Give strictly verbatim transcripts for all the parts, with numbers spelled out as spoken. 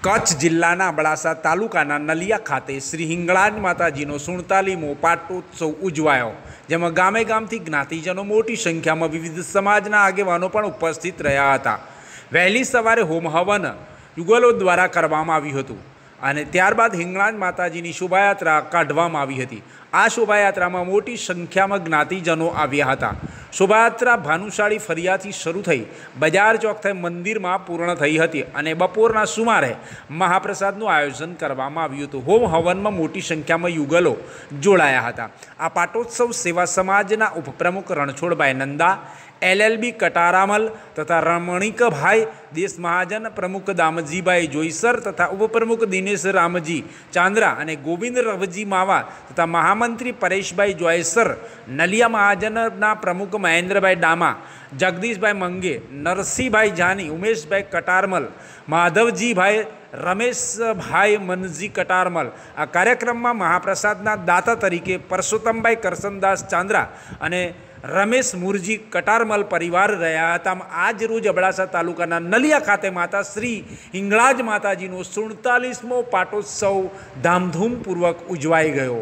कच्छ जिल्लाना अबड़ासा तालुकाना नलिया खाते श्री हिंगलाज माताजीनो सुड़तालीमो पाटोत्सव उजवायो, जेमां गामे गामथी ज्ञातिजनों मोटी संख्या में विविध समाजना आगेवानो पण उपस्थित रह्या हता। वहेली सवारे होम हवन युगलो द्वारा करवामां आव्युं हतुं अने त्यारबाद हिंगलाज माताजीनी शोभायात्रा काढवामां आवी हती। आ शोभायात्रा में मोटी संख्या में ज्ञातिजनों आव्या हता। शोभायात्रा भानुशाળી फरियाथी शरू थई बजार चौक थई मंदिर में पूर्ण थई हती अने बपोરના सुमारे महाप्रसादનું आयोजन करवामां આવ્યું હતું। होम हवन में मोटी संख्या में युगलो जोड़ाया हता। आ पाटोत्सव सेवा समाजना उपप्रमुख रणछोड़भाई नंदा, एलएलबी कटारामल तथा रमणीक भाई देश महाजन, प्रमुख दामजीभाई जोईसर तथा उपप्रमुख दिनेश रामजी चांद्रा अने गोविंद रवजी मावा तथा महामंत्री परेशभाई जोईसर, नलिया महाजनना प्रमुख महेंद्रभाई डामा, जगदीशभाई मंगे, नरसिंहभाई जानी, उमेशभाई कटारमल, माधवजी भाई, रमेश भाई मनजी कटारमल। आ कार्यक्रम में महाप्रसादना दाता तरीके परसोत्तमभाई करसनदास चांद्रा अने रमेश मुरजी कटारमल परिवार रह्या हता। आज रोज अबड़ासा तालुकाना नलिया खाते माता श्री हिंगलाज माताजीनो सुड़तालीसमो पाटोत्सव धामधूमपूर्वक उजवाई गयो।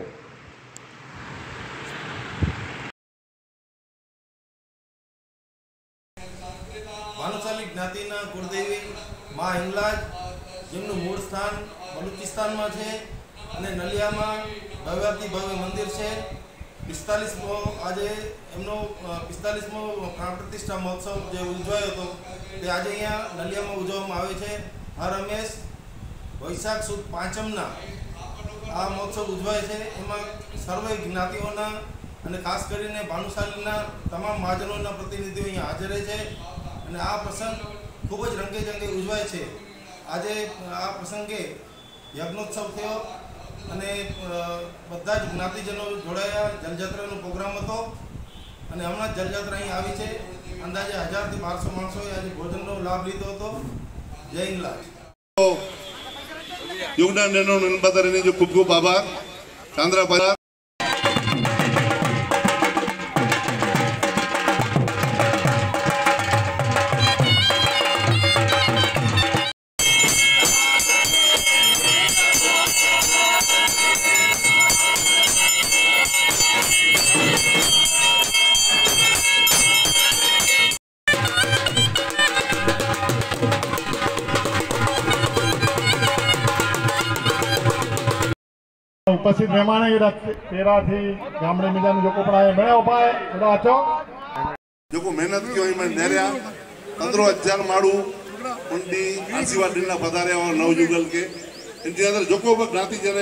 भानुशाली ज्ञातिना कुलदेवी माँ हिंगलाज जेमनुं मूळ स्थान बलूचिस्तान में है अने नलिया में भव्याति भव्य मंदिर है। पिस्तालीसमो आज एमनो पिस्तालीसमो प्राण प्रतिष्ठा महोत्सव जो उजवायो तो आज अहींया नलिया में उजववामां आवे छे। हर रमेश वैशाख सुद पांचमना आ महोत्सव उजवाय छे। एमां सर्वे ज्ञातिओना अने खास करीने भानुशालीना तमाम महाजनोना प्रतिनिधिओ अहींया हाजर छे अने आ प्रसंग खूब ज रंगे जंगे उजवाय छे। आज आ प्रसंगे यज्ञोत्सव थयो अने बधा ज ज्ञातिजनों जोड़ाया। जलजात्रानो प्रोग्राम हतो अने हमणां जलजात्रा अहीं आवी छे। अंदाजे हजार थी बारसो माणसोए आज भोजननो लाभ लीधो हतो। जय हिंगलाज। योगदान देनो नंबरनी जो खूब खूब आभार। चांद्रा उपस्थित मेहमान तेरा थी गामड़े मिला जो पढ़ाए बड़े उपाय अच्छो जो को मेहनत की होई मैं नेरिया पंद्रह हजार माड़ू उंडी आशीर्वाद दिना पधारे और नवयुगल के इनके अंदर जो को ज्ञाति जने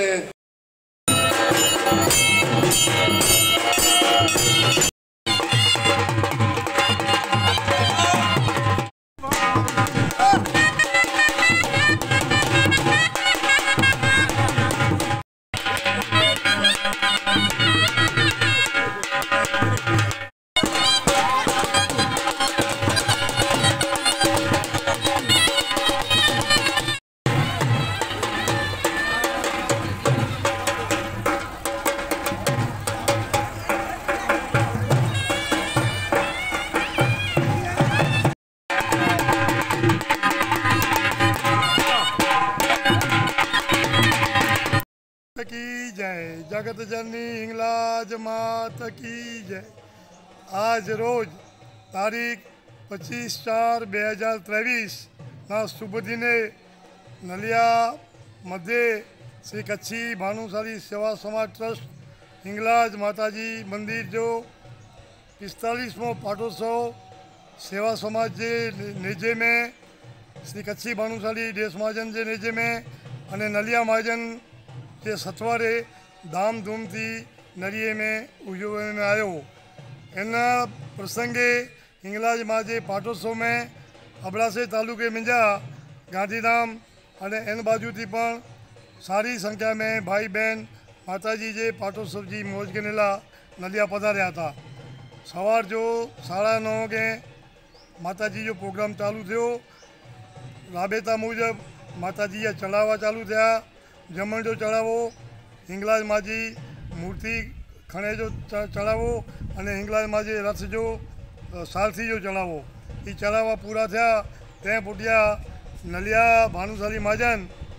की जय, जगत जननी हिंगलाज मात की जय। आज रोज तारीख पच्चीस चार बे हज़ार तेवीस ना शुभ दिने नलिया मध्य श्री कच्छी भानुशाली सेवा समाज ट्रस्ट हिंगलाज माताजी मंदिर जो पिस्तालीसमो पाटोत्सव सेवा समाज के नेजे में श्री कच्छी भानुशाली देश महाजन के नेजे में अने नलिया महाजन के सत्वारे धामधूम थी नलिये में उजवने में आयो। एना प्रसंगे हिंगलाज माजे पाटोत्सव में अबड़ासे तालुके मिंजा गांधीधाम अने एन बाजू थी पण सारी संख्या में भाई बहन माताजी जे पाटोत्सव जी मौज गनेला नलिया पधार्या था। सवार जो साढ़ा नौ के माताजी जो प्रोग्राम चालू थयो। राबेता मुजब माताजी जा चढ़ावा चालू थया। जमण जो चढ़ावो हिंगलाज माजी मूर्ति खणे जो चढ़ावो अने हिंगलाज माजी रथ जो सारथी जो चढ़ावो ये चढ़ावा पूरा थया। तें पुटिया नलिया भानुशाली महाजन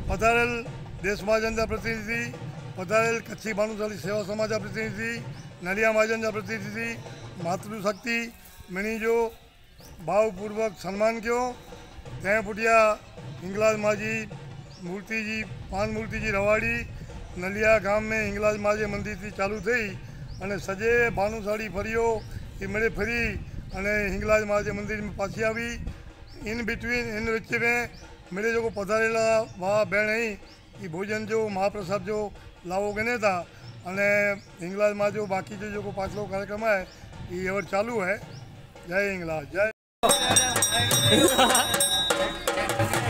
पधारेल देश महाजन जा प्रतिनिधि, पधारेल कच्छी भानुशाली सेवा समाज जा प्रतिनिधि, नलिया महाजन जा प्रतिनिधि, मातृशक्ति मिनी जो भावपूर्वक सम्मान किया। तंहिं पुठियां हिंगलाज माजी मूर्ति जी पान मूर्ति जी रवाड़ी नलिया गाम में हिंगलाज माजे मंदिर थी चालू थी अने सजे भानुशाली फरियो कि मेरे फरी अने हिंगलाज माजे मंदिर में पाछी आई। इन बिटवीन इन विच में मेरे जो पधारेला वाह भेण ही कि भोजन जो महाप्रसाद जो लावो गने था अने हिंगलाज मां जो बाकी जो जो पाछलो कार्यक्रम है ये और चालू है। जय हिंगलाज जय